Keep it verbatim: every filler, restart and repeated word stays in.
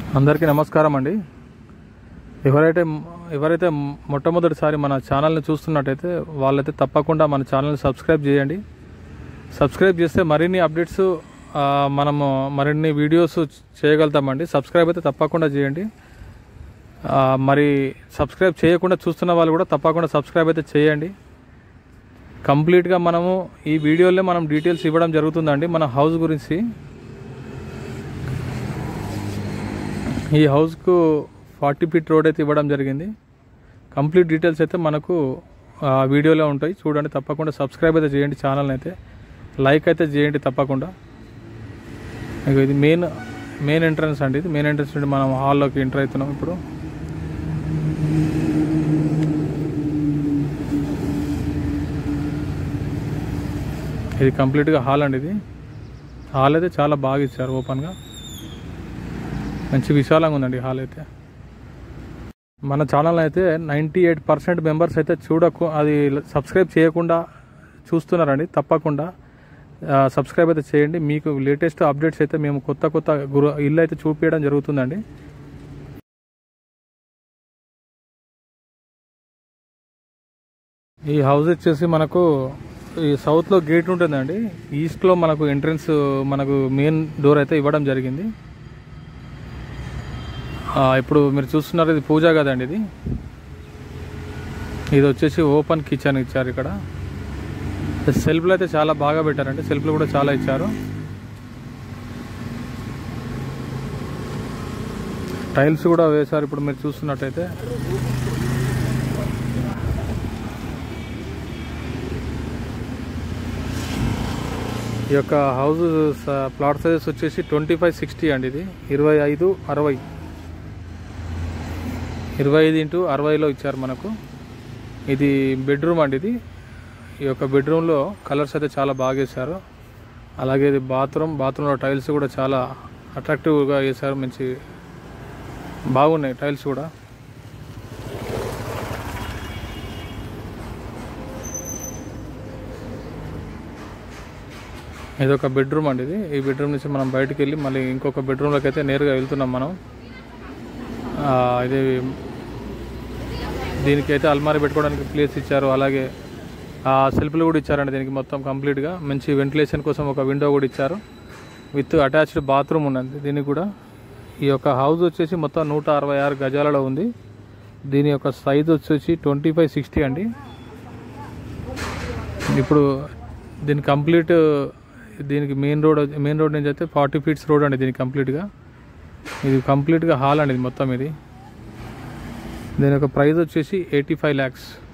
అందరికీ నమస్కారం అండి. ఎవరైతే ఎవరైతే మొట్టమొదటిసారి మన ఛానల్ని చూస్తున్నట్టయితే వాళ్ళైతే తప్పకుండా మన ఛానల్ని సబ్స్క్రైబ్ చేయండి. సబ్స్క్రైబ్ చేస్తే మరిన్ని అప్డేట్స్ మనము మరిన్ని వీడియోస్ చేయగలుగుతామండి. సబ్స్క్రైబ్ అయితే తప్పకుండా చేయండి. మరి సబ్స్క్రైబ్ చేయకుండా చూస్తున్న వాళ్ళు కూడా తప్పకుండా సబ్స్క్రైబ్ అయితే చేయండి. కంప్లీట్గా మనము ఈ వీడియోలో మనం డీటెయిల్స్ ఇవ్వడం జరుగుతుందండి. మన హౌస్ గురించి, ఈ హౌస్కు ఫార్టీ ఫీట్ రోడ్ అయితే ఇవ్వడం జరిగింది. కంప్లీట్ డీటెయిల్స్ అయితే మనకు వీడియోలో ఉంటాయి, చూడండి. తప్పకుండా సబ్స్క్రైబ్ అయితే చేయండి. ఛానల్ని అయితే లైక్ అయితే చేయండి తప్పకుండా. ఇది మెయిన్ మెయిన్ ఎంట్రన్స్ అండి. ఇది మెయిన్ ఎంట్రన్స్ నుండి మనం హాల్లోకి ఎంటర్ అవుతున్నాం. ఇప్పుడు ఇది కంప్లీట్గా హాల్ అండి. ఇది హాల్ అయితే చాలా బాగా ఇచ్చారు. ఓపెన్గా మంచి విశాలంగా ఉందండి హాల్ అయితే. మన ఛానల్ అయితే నైంటీ ఎయిట్ పర్సెంట్ మెంబర్స్ అయితే చూడకు అది సబ్స్క్రైబ్ చేయకుండా చూస్తున్నారండి. తప్పకుండా సబ్స్క్రైబ్ అయితే చేయండి. మీకు లేటెస్ట్ అప్డేట్స్ అయితే మేము కొత్త కొత్త గురు ఇల్లు అయితే చూపించడం జరుగుతుందండి. ఈ హౌస్ వచ్చేసి మనకు ఈ సౌత్లో గేట్ ఉంటుందండి. ఈస్ట్లో మనకు ఎంట్రన్స్ మనకు మెయిన్ డోర్ అయితే ఇవ్వడం జరిగింది. ఇప్పుడు మీరు చూస్తున్నారు, ఇది పూజా గది అండి. ఇది ఇది వచ్చేసి ఓపెన్ కిచెన్ ఇచ్చారు. ఇక్కడ సెల్ఫ్లు అయితే చాలా బాగా పెట్టారండి. సెల్ఫ్లు కూడా చాలా ఇచ్చారు. టైల్స్ కూడా వేశారు. ఇప్పుడు మీరు చూస్తున్నట్టయితే ఈ యొక్క హౌస్ ప్లాట్ సైజెస్ వచ్చేసి ట్వంటీ ఫైవ్ సిక్స్టీ అండి. ఇది ఇరవై ఐదు అరవై ఇరవై ఐదు ఇంటూ అరవైలో ఇచ్చారు మనకు. ఇది బెడ్రూమ్ అండి. ఇది ఈ యొక్క బెడ్రూమ్లో కలర్స్ అయితే చాలా బాగా వేశారు. అలాగే ఇది బాత్రూమ్. బాత్రూంలో టైల్స్ కూడా చాలా అట్రాక్టివ్గా వేశారు. మంచి బాగున్నాయి టైల్స్ కూడా. ఇది ఒక బెడ్రూమ్ అండి. ఇది ఈ బెడ్రూమ్ నుంచి మనం బయటకు వెళ్ళి మళ్ళీ ఇంకొక బెడ్రూమ్లోకి అయితే నేరుగా వెళ్తున్నాం మనం. ఇది దీనికి అయితే అల్మారీ పెట్టుకోవడానికి ప్లేస్ ఇచ్చారు. అలాగే సెల్ఫ్లు కూడా ఇచ్చారండి. దీనికి మొత్తం కంప్లీట్గా మంచి వెంటిలేషన్ కోసం ఒక విండో కూడా ఇచ్చారు. విత్ అటాచ్డ్ బాత్రూమ్ ఉన్నది దీనికి కూడా. ఈ యొక్క హౌస్ వచ్చేసి మొత్తం నూట అరవై ఆరు గజాలలో ఉంది. దీని యొక్క సైజ్ వచ్చేసి ట్వంటీ ఫైవ్ సిక్స్టీ అండి. ఇప్పుడు దీని కంప్లీట్ దీనికి మెయిన్ రోడ్ మెయిన్ రోడ్ నుంచి అయితే ఫార్టీ ఫీట్స్ రోడ్ అండి. దీనికి కంప్లీట్గా ఇది కంప్లీట్గా హాల్ అండి. ఇది మొత్తం ఇది. దీని యొక్క ప్రైస్ వచ్చేసి ఎయిటీ ఫైవ్ ల్యాక్స్.